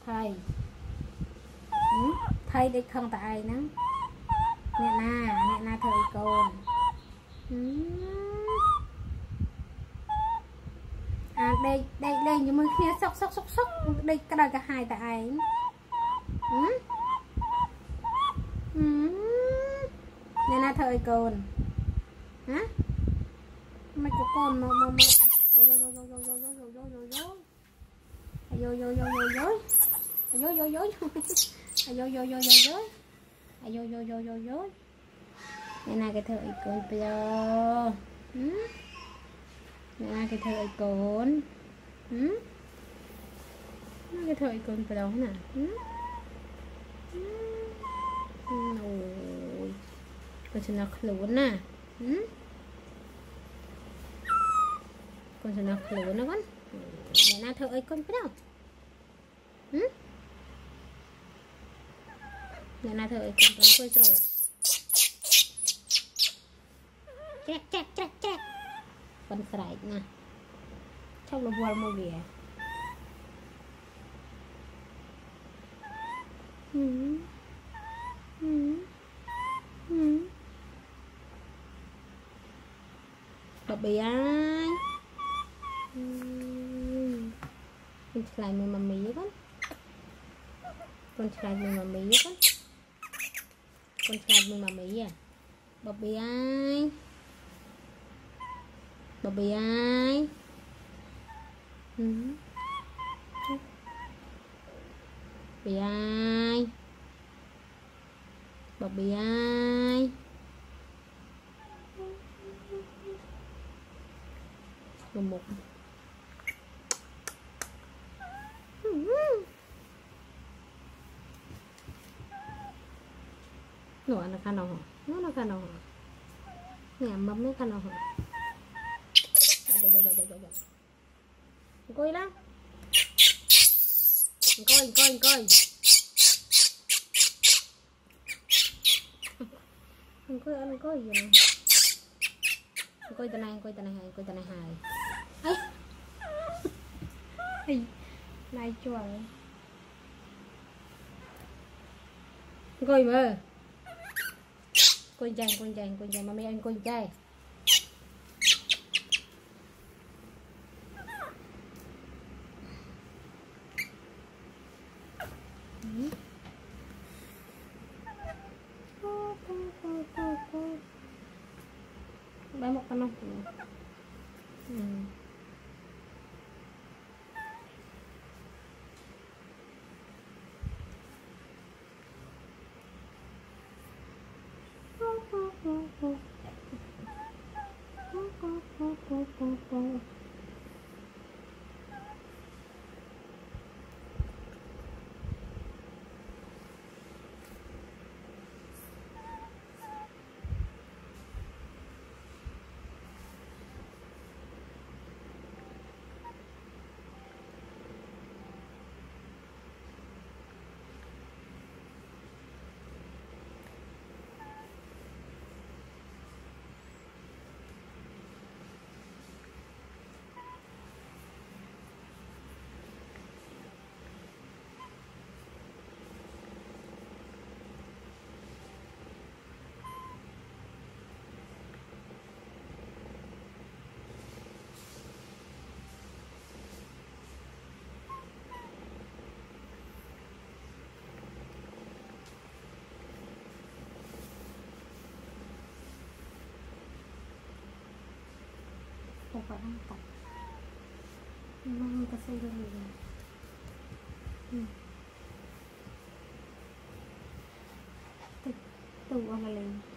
thầy thầy đi không tại nó nè na thầy con à đây như mới kia sốc đây cái đây cả hai tại ai nè na thầy con hả mày của con mà ôi nè cái thợ con bây giờ nè cái thợ con cái thợ con bây giờ nè ôi con sẽ nó khốn nè con sẽ nó khốn nó con nè na thợ con bây giờ nè na thợ con quay rồi chắc con sải nè trong là buồn một bìa bập bì ai con sải mình mà mì con sải mình mà mì con sải mình mà mì à bập bì ai bập bì ai bì ai bập bì ai một nó là khăn nào hả nó là khăn nào hả nhà mắm nó khăn nào hả coi lắm coi ăn coi gì nè coi tên này hài ấy này chuột coi mà con trai mà mấy anh con trai bé một con không không phải đang tập ta xây ra rồi từ ăn lên